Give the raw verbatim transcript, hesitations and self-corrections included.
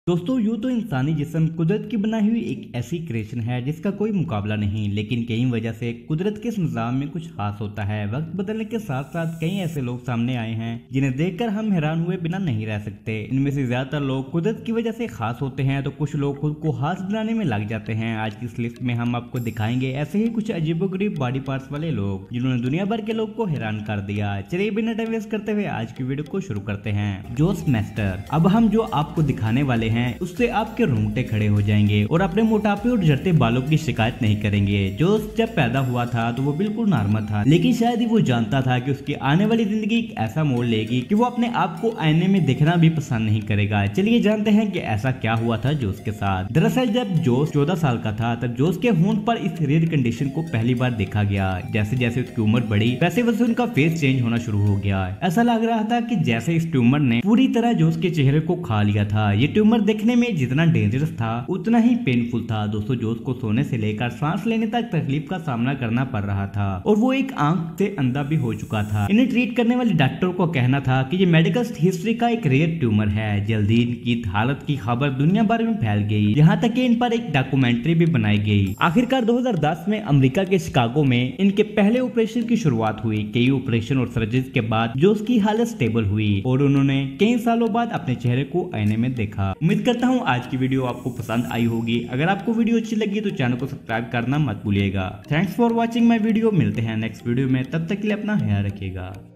दोस्तों यूं तो इंसानी जिस्म कुदरत की बनाई हुई एक ऐसी क्रिएशन है जिसका कोई मुकाबला नहीं, लेकिन कई वजह से कुदरत के इस निज़ाम में कुछ खास होता है। वक्त बदलने के साथ साथ कई ऐसे लोग सामने आए हैं जिन्हें देखकर हम हैरान हुए बिना नहीं रह सकते। इनमें से ज्यादातर लोग कुदरत की वजह से खास होते हैं, तो कुछ लोग खुद को खास बनाने में लग जाते हैं। आज की इस लिस्ट में हम आपको दिखाएंगे ऐसे ही कुछ अजीबोगरीब बॉडी पार्ट्स वाले लोग जिन्होंने दुनिया भर के लोग को हैरान कर दिया। चलिए बिना टाइम वेस्ट करते हुए आज की वीडियो को शुरू करते हैं। जोस मेस्टर। अब हम जो आपको दिखाने वाले हैं उससे आपके रोंगटे खड़े हो जाएंगे और अपने मोटापे और झड़ते बालों की शिकायत नहीं करेंगे। जोस जब पैदा हुआ था तो वो बिल्कुल नॉर्मल था, लेकिन शायद ही वो जानता था कि उसकी आने वाली जिंदगी एक ऐसा मोड़ लेगी कि वो अपने आप को आईने में देखना भी पसंद नहीं करेगा। चलिए जानते हैं कि ऐसा क्या हुआ था जोस के साथ। दरअसल जब जोस चौदह साल का था तब जोस के होंठ पर इस रेयर कंडीशन को पहली बार देखा गया। जैसे जैसे उसकी उम्र बढ़ी वैसे वैसे उनका फेस चेंज होना शुरू हो गया। ऐसा लग रहा था कि जैसे इस ट्यूमर ने पूरी तरह जोस के चेहरे को खा लिया था। ये ट्यूमर देखने में जितना डेंजरस था उतना ही पेनफुल था। दोस्तों जोस को सोने से लेकर सांस लेने तक तकलीफ का सामना करना पड़ रहा था और वो एक आंख से अंधा भी हो चुका था। इन्हें ट्रीट करने वाले डॉक्टर को कहना था कि ये मेडिकल हिस्ट्री का एक रेयर ट्यूमर है। जल्दी इनकी हालत की खबर दुनिया भर में फैल गई, यहाँ तक कि इन पर एक डॉक्यूमेंट्री भी बनाई गई। आखिरकार दो हज़ार दस में अमेरिका के शिकागो में इनके पहले ऑपरेशन की शुरुआत हुई। कई ऑपरेशन और सर्जरी के बाद जोस की हालत स्टेबल हुई और उन्होंने कई सालों बाद अपने चेहरे को आईने में देखा। उम्मीद करता हूँ आज की वीडियो आपको पसंद आई होगी। अगर आपको वीडियो अच्छी लगी तो चैनल को सब्सक्राइब करना मत भूलिएगा। Thanks for watching my video. मिलते हैं नेक्स्ट वीडियो में, तब तक के लिए अपना ख्याल रखिएगा।